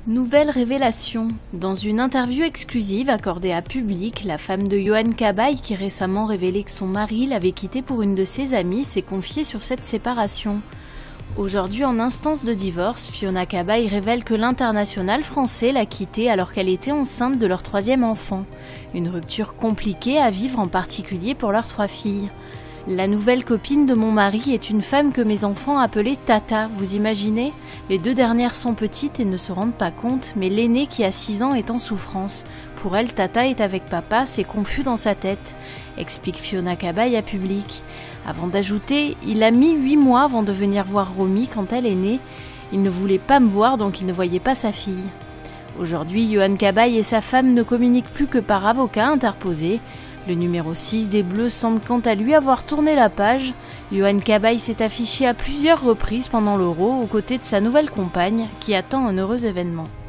Nouvelle révélation. Dans une interview exclusive accordée à Public, la femme de Yohan Cabaye, qui récemment révélé que son mari l'avait quitté pour une de ses amies, s'est confiée sur cette séparation. Aujourd'hui en instance de divorce, Fiona Cabaye révèle que l'international français l'a quittée alors qu'elle était enceinte de leur 3e enfant. Une rupture compliquée à vivre, en particulier pour leurs 3 filles. La nouvelle copine de mon mari est une femme que mes enfants appelaient Tata, vous imaginez? Les 2 dernières sont petites et ne se rendent pas compte, mais l'aînée qui a 6 ans est en souffrance. Pour elle, Tata est avec papa, c'est confus dans sa tête, explique Fiona Cabaye à Public. Avant d'ajouter, il a mis 8 mois avant de venir voir Romy quand elle est née. Il ne voulait pas me voir, donc il ne voyait pas sa fille. Aujourd'hui, Yohan Cabaye et sa femme ne communiquent plus que par avocat interposé. Le numéro 6 des Bleus semble quant à lui avoir tourné la page. Yohan Cabaye s'est affiché à plusieurs reprises pendant l'Euro aux côtés de sa nouvelle compagne qui attend un heureux événement.